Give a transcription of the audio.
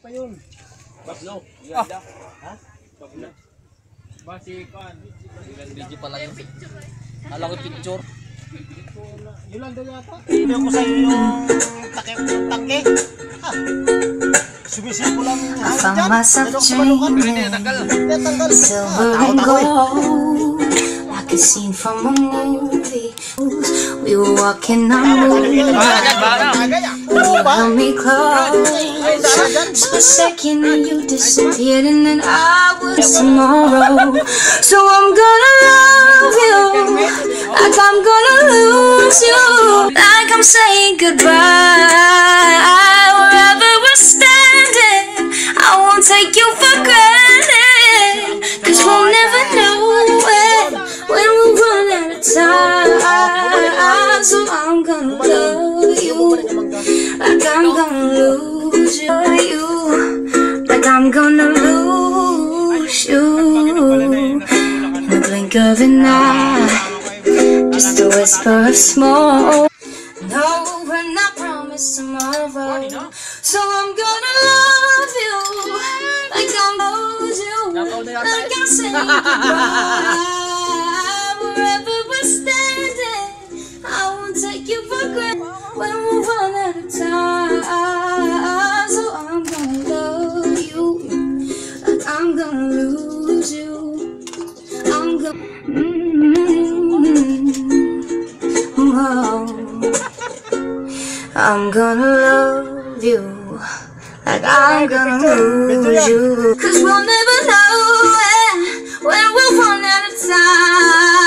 pa yun. Bablo. Ganda. Ha? Bablo. Basikan. Video pala yun. Alam ko picture. Yun lang daw yata. Hindi ko sa inyo yung tangke. Ha? Sumisip ko lang I found myself dreaming silver and gold, like a scene from a movie. We were walking on moonlight, you held me close. For a second and you disappeared, and then I was tomorrow. So I'm gonna love you like I'm gonna lose you, like I'm saying goodbye. Wherever we're standing, I won't take you for granted, 'cause we'll never know when we run out of time. So I'm gonna love you like I'm gonna lose you, like I'm gonna lose you in the blink of an eye, just a whisper of smoke. No, we're not promised tomorrow, so I'm gonna love you like I'm lose you, like I'm saying goodbye. Wherever we're standing, I won't take you for granted when we run out of time. So I'm gonna love you like I'm gonna lose you. I'm gonna I'm gonna love you like I'm gonna lose you, 'cause we'll never know when we'll run out of time.